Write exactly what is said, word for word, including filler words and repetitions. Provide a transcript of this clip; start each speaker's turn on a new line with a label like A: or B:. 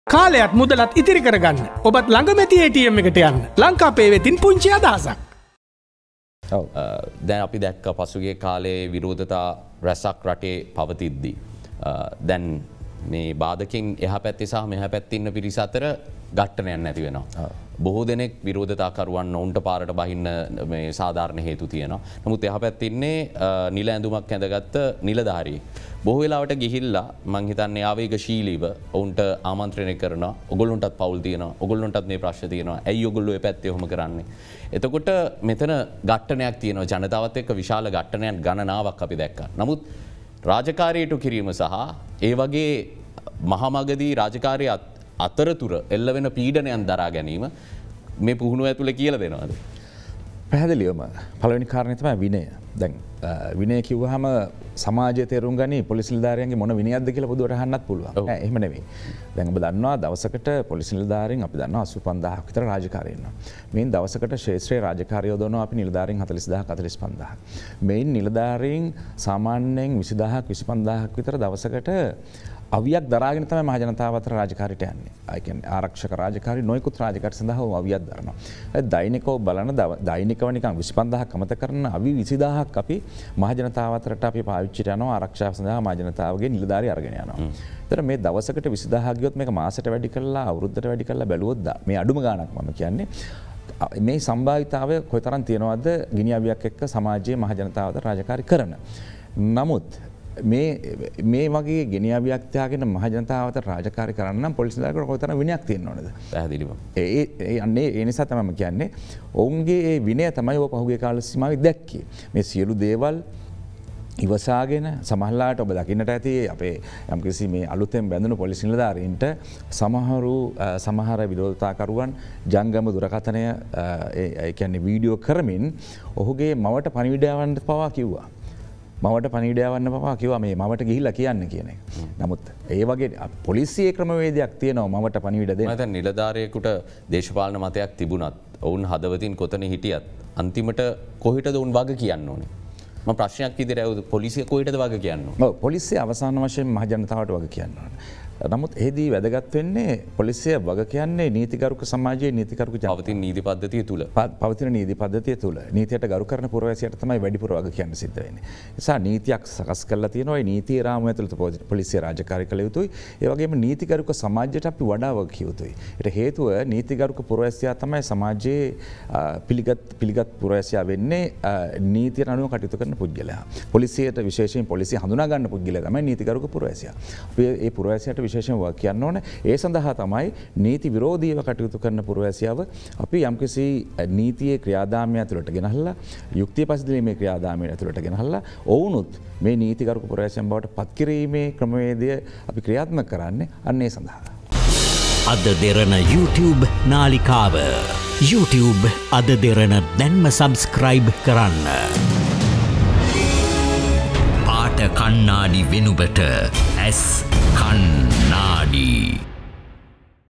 A: කාලයත් මුදලත් ඉතිරි කරගන්න. ඔබත් ළඟම ඇති A T M එකට යන්න. ලංකාපේ වෙතින් පුංචි අදහසක්.
B: ඔව්. දැන් අපි දැක්ක පසුගිය කාලේ විරෝධතා රැසක් රටේ පවතිද්දී දැන් මේ බාධකින් එහා පැත්තේ සහ මෙහා පැත්තේ ඉන්න පිරිස අතර ගැටණයක් නැති වෙනවා. බොහෝ දෙනෙක් විරෝධතාකරුවන් ඔවුන්ට පාරට බහින්න මේ සාධාරණ හේතු තියෙනවා. නමුත් එහා පැත්තේ ඉන්නේ නිල ඇඳුමක් ඇඳගත්ත නිලධාරියෙක්. බොහෝ වෙලාවට ගිහිල්ලා මං හිතන්නේ ආවේගශීලීව ඔවුන්ට ආමන්ත්‍රණය කරනවා. ඔයගොල්ලන්ටත් පවුල් තියෙනවා. ඔයගොල්ලන්ටත් මේ ප්‍රශ්න තියෙනවා. ඇයි ඔයගොල්ලෝ මේ පැත්තේ ඔහොම කරන්නේ? එතකොට මෙතන ගැටණයක් තියෙනවා. ජනතාවත් එක්ක විශාල ගැටණයක් ගණනාවක් අපි දැක්කා. නමුත් රාජකාරියට කිරීම සහ ඒ වගේ මහමගදී රාජකාරිය අතරතුර එල්ල වෙන පීඩනයන් දරා ගැනීම මේ පුහුණුව ඇතුළේ කියලා දෙනවද?
C: පැහැදිලිවම පළවෙනි කාරණය තමයි විනය. දැන් විනය කිව්වහම සමාජයේ තේරුම් ගනි පොලිස් නිලධාරියන්ගේ මොන විනයක්ද කියලා පොදුවට අහන්නත් පුළුවන්. නෑ එහෙම නෙවෙයි. දැන් ඔබ දන්නවා දවසකට පොලිස් නිලධාරීන් අපි දන්නවා අසූ පන්දාහක් විතර රාජකාරී ඉන්නවා. මේන් දවසකට ශේත්‍රයේ රාජකාරිය යොදවනවා අපි නිලධාරීන් හතළිස් දහසක් හතළිස් පන්දාහක්. මේන් නිලධාරීන් සාමාන්‍යයෙන් විසි දහසක් විසි පන්දාහක් විතර දවසකට අවියක් දරාගෙන තමයි මහ ජනතාව අතර රාජකාරියට යන්නේ. ඒ කියන්නේ ආරක්ෂක රාජකාරී නොයෙකුත් රාජකාරී සඳහා අවියක් දරනවා. ඒ දෛනිකව බලන දෛනිකව නිකන් විසි පන්දාහක් අමතක කරන අවි විසි දහසක් අපි මහ ජනතාව අතරට අපි පාවිච්චිට යනවා ආරක්ෂාව සඳහා මහ ජනතාවගේ නිලධාරී අරගෙන යනවා. ඒතර මේ දවසකට විසි දහසක් ගියොත් මේක මාසෙට වැඩි කරලා අවුරුද්දට වැඩි කරලා බැලුවොත් මේ අඩුම ගාණක් මම කියන්නේ මේ සම්භාවිතාවය කොයිතරම් තියෙනවද ගිනි අවියක් එක්ක සමාජයේ මහ ජනතාව අතර රාජකාරී කරන. නමුත් මේ මේ වගේ ගෙනියාවියක් තියාගෙන මහ ජනතාව අතර රාජකාරී කරන්න නම් පොලිස් නිලධාරියෙකුට කොයිතරම් විනයක් තියෙන්න ඕනද? පැහැදිලිව. ඒ ඒ අන්නේ ඒ නිසා තමයි මම කියන්නේ ඔවුන්ගේ ඒ විනය තමයි ඔය පහුගිය කාල සීමාවේ දැක්කේ. මේ සියලු දේවල් ඉවසාගෙන සමහරලාට ඔබ දකින්නට ඇති අපේ යම්කිසි මේ අලුතෙන් බැඳුණු පොලිස් නිලධාරීන්ට සමහරු සමහර විරෝධතාකරුවන් ජංගම දුරකථනය ඒ කියන්නේ වීඩියෝ කරමින් ඔහුගේ මවට පණිවිඩය යවන්න පවා කිව්වා. මවට පණිවිඩය යවන්න පවා කිව්වා මේ මවට ගිහිල්ලා කියන්න කියන එක. නමුත් ඒ වගේ පොලිසියේ ක්‍රමවේදයක් තියෙනවා මවට පණිවිඩ දෙන්න.
B: මම දැන් නිලධාරියෙකුට දේශපාලන මතයක් තිබුණත් ඔවුන් හදවතින් කොතන හිටියත් අන්තිමට කොහෙටද උන් වග කියන්න ඕනේ? මම ප්‍රශ්නයක් විදිහට ඇහුවොත් පොලිසිය කොහෙටද වග කියන්න ඕනේ?
C: ඔව් පොලිසිය අවසාන වශයෙන් මහ ජනතාවට වග කියන්න ඕනේ. නමුත් එහිදී වැදගත් වෙන්නේ පොලිසිය වග කියන්නේ නීතිගරුක සමාජයේ නීතිගරුක
B: පවතින නීති පද්ධතිය තුල
C: පවතින නීති පද්ධතිය තුල නීතියට ගරු කරන පුරවැසියට තමයි වැඩිපුර වග කියන්න සිද්ධ වෙන්නේ. ඒ නිසා නීතියක් සකස් කරලා තියෙනවා. ඒ නීතිය රාමුව ඇතුළත පොලිසිය රාජකාරී කළ යුතුයි. ඒ වගේම නීතිගරුක සමාජයට අපි වඩා වග කිය යුතුයි. ඒට හේතුව නීතිගරුක පුරවැසියා තමයි සමාජයේ පිළිගත් පිළිගත් පුරවැසියා වෙන්නේ නීතියට අනුව කටයුතු කරන පුද්ගලයා. පොලිසියට විශේෂයෙන් පොලිසිය හඳුනා ගන්න පුද්ගලයා තමයි නීතිගරුක පුරවැසියා. අපි ඒ පුරවැසියාට විශේෂයෙන් වා කියන්න ඕන. ඒ සඳහා තමයි නීති විරෝධීව කටයුතු කරන පුරවැසියාව අපි යම්කිසි නීතියේ ක්‍රියාදාමය ඇතුළට ගෙනහල්ලා යුක්තිය පසුදීමේ ක්‍රියාදාමය ඇතුළට ගෙනහල්ලා ඔවුනුත් මේ නීතිගරුක පුරවැසියන් බවට පත් කිරීමේ ක්‍රමවේදය අපි ක්‍රියාත්මක කරන්නේ අන්න ඒ සඳහා.
D: අද දෙරණ YouTube නාලිකාව YouTube අද දෙරණ දැන්ම සබස්ක්‍රයිබ් කරන්න. පාට කන්නාඩි වෙනුවට ඇස් කන්නාඩි